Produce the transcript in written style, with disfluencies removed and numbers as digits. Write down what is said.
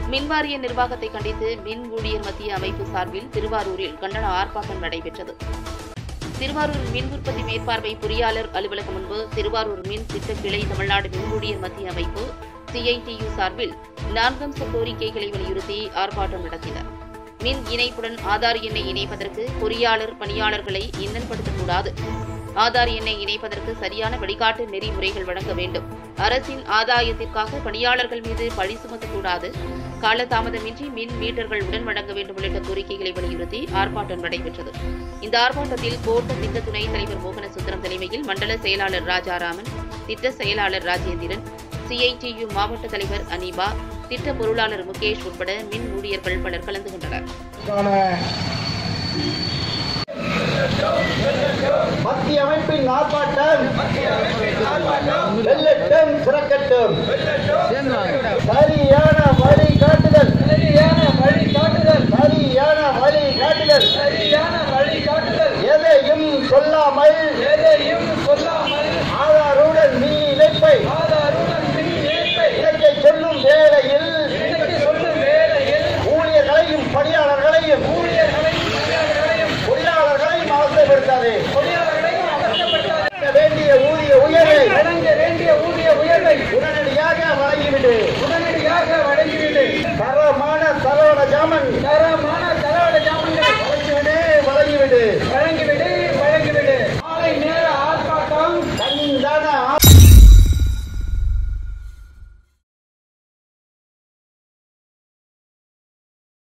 மின்வாரிய நிர்வாகத்தை கண்டித்து மின் ஊழியர் மத்திய அமைப்பு சார்பில் திருவாரூரில் கண்டன ஆர்ப்பாட்டம் நடைபெற்றது. திருவாரூர் மின் உற்பத்தி மேற்பார்வை பொறியாளர் அலுவலகம் முன்பு திருவாரூர் மின் திட்ட கிளை தமிழ்நாடு மின் ஊழியர் மத்திய அமைப்பு CITU சார்பில் 4 அம்ச கோரிக்கைகளை வலியுறுத்தி ஆர்ப்பாட்டம் நடத்தினர். மின் இணைப்புடன் ஆதார் எண்ணை இணைப்பதற்கு பொறியாளர் பணியாளர்களை இன்னன்படுத்தக்கூடாது. ஆதார் எண்ணை இணைப்பதற்கு சரியான வழிகாட்டு நெறிமுறைகள் வழங்க வேண்டும். அரசின் ஆதாயத்திற்காக பணியாளர்கள் மீது பழி சுமத்தக்கூடாது. காலதாமதமின்றி மின் மீட்டர்கள் உடன் வழங்க வேண்டும் உள்ளிட்ட கோரிக்கைகளை வலியுறுத்தி ஆர்ப்பாட்டம் நடைபெற்றது. இந்த ஆர்ப்பாட்டத்தில் கோட்ட திட்ட துணைத் தலைவர் மோகனசுந்தரம் தலைமையில் மண்டல செயலாளர் ராஜாராமன், திட்ட செயலாளர் ராஜேந்திரன், CITU மாவட்ட தலைவர் அனீபா, திட்ட பொருளாளர் முகேஷ் உட்பட மின் ஊழியர்கள் பலர் கலந்து கொண்டனர். மத்திய அமைப்பின் ஆர்ப்பாட்டம் வெல்லட்டும், சிறக்கட்டும். சரியான வழிகாட்டுதல், எதையும் சொல்லாமல் ஆதாருடன் மின் இணைப்பை இணைக்க சொல்லும் வேளையில் ஊழியர்களையும் பணியாளர்களையும் பொறியாளர்களையும் அவசரப்படுத்தாது. வேண்டிய ஊதிய உயர்வை உடனடியாக வழங்கிவிடு. தரமான சரவண ஜாமன்